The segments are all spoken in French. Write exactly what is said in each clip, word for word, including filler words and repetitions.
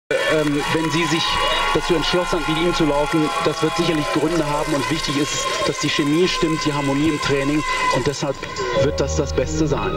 Ähm, wenn sie sich dazu entschlossen hat, mit ihm zu laufen, das wird sicherlich Gründe haben und wichtig ist, dass die Chemie stimmt, die Harmonie im Training und deshalb wird das das Beste sein.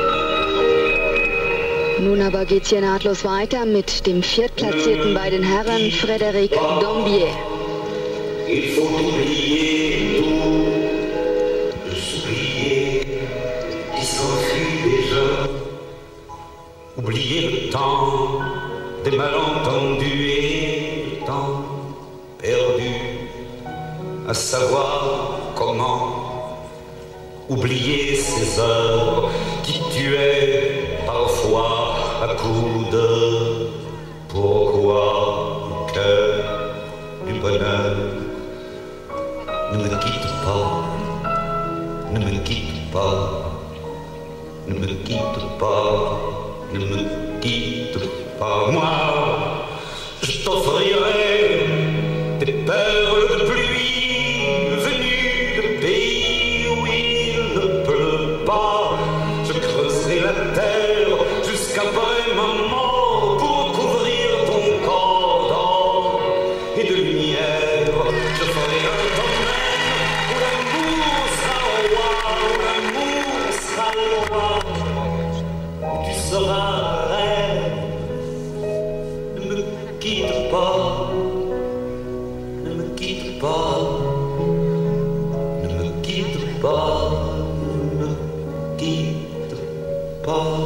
Nun aber geht es hier nahtlos weiter mit dem Viertplatzierten bei den Herren, Frédéric Dambier. Il faut oublier tout, s'oublier, qui s'enfuit déjà, oublier le temps des malentendus et le temps perdu, à savoir comment oublier ces heures qui tuaient parfois à coups de pourquoi le cœur du bonheur ne me quitte pas, ne me quitte pas, ne me quitte pas, ne me quitte pas. Moi, je t'offrirai des perles de pluie venues de pays où il ne pleut pas. Je creuserai la terre jusqu'après ma mort pour couvrir ton corps d'or et de lumière. Je ferai un domaine où l'amour sera roi, où l'amour sera roi, où tu seras reine. Ne me quitte pas, ne me quitte pas, ne me quitte pas, ne me quitte pas.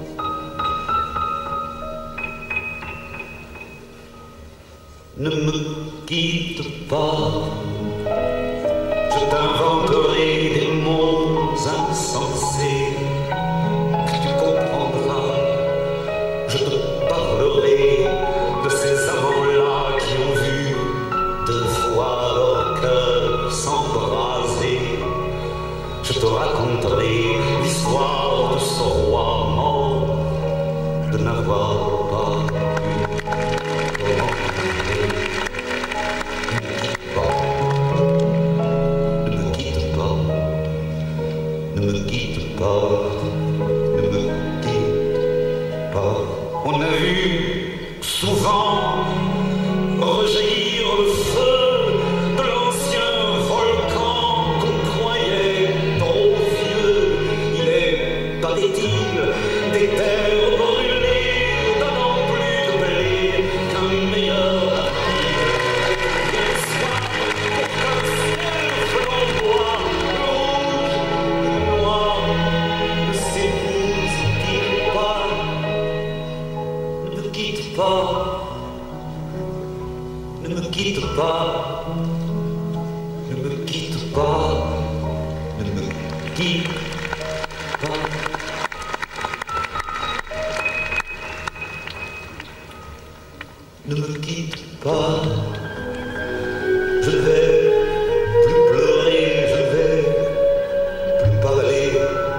Ne me quitte pas, je t'inventerai des mots insensés que tu comprendras. Je te parlerai de ces amants-là qui ont vu deux fois leur cœur s'embraser. Je te raconterai l'histoire de ce roi mort, de n'avoir pas pu rencontrer. Ne me quitte pas, ne me quitte pas, ne me quitte pas. On a vu souvent rejaillir le feu de l'ancien volcan qu'on croyait trop vieux. Il est, paraît-il, des terres brûlées, donnant plus de blé qu'un meilleur avenir. Bien soit pour qu'un ciel flamboie, rouge et noir, ne s'épouse-t-il pas? Ne me quitte pas, ne me quitte pas, ne me quitte pas, ne me quitte pas. Ne me quitte pas, je vais plus pleurer, je vais plus parler,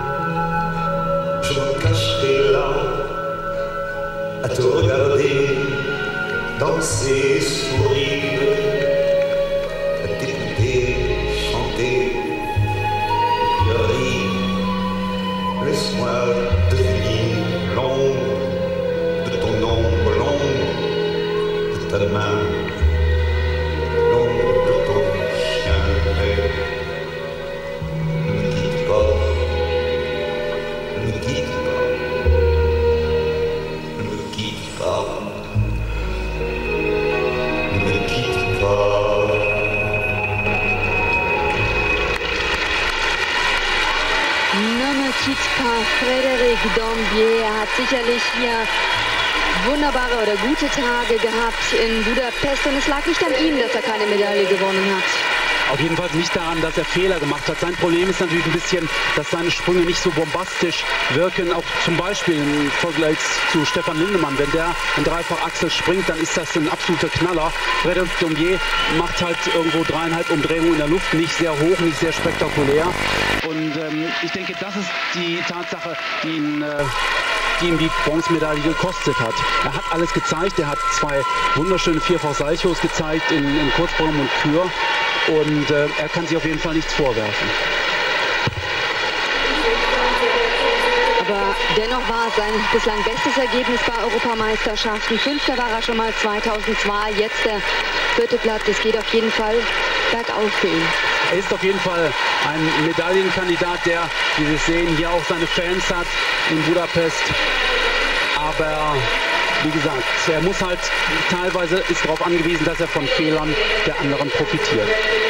je me cacherai là à te regarder danser et sourire, à t'écouter chanter et rire. Laisse-moi devenir l'ombre de ton ombre, l'ombre de ta main, l'ombre de ton chien. Ne me quitte pas, ne me quitte pas, ne me quitte pas, ne me quitte pas. Ne me quitte pas, Frédéric Dambier. Er hat sicherlich hier wunderbare oder gute Tage gehabt in Budapest und es lag nicht an ihm, dass er keine Medaille gewonnen hat. Auf jeden Fall nicht daran, dass er Fehler gemacht hat. Sein Problem ist natürlich ein bisschen, dass seine Sprünge nicht so bombastisch wirken. Auch zum Beispiel im Vergleich zu Stefan Lindemann. Wenn der in Dreifachachsel springt, dann ist das ein absoluter Knaller. Frédéric Dambier macht halt irgendwo dreieinhalb Umdrehungen in der Luft. Nicht sehr hoch, nicht sehr spektakulär. Und ähm, ich denke, das ist die Tatsache, die ihn, äh, die ihm die Bronzemedaille gekostet hat. Er hat alles gezeigt. Er hat zwei wunderschöne Vierfach-Salchos gezeigt in, in Kurzform und Kür. Und äh, er kann sich auf jeden Fall nichts vorwerfen. Aber dennoch war es sein bislang bestes Ergebnis bei Europameisterschaften. Fünfter war er schon mal zweitausendzwei, jetzt der vierte Platz. Es geht auf jeden Fall bergauf für ihn. Er ist auf jeden Fall ein Medaillenkandidat, der, wie wir sehen, hier auch seine Fans hat in Budapest. Aber wie gesagt, er muss halt teilweise ist darauf angewiesen, dass er von Fehlern der anderen profitiert.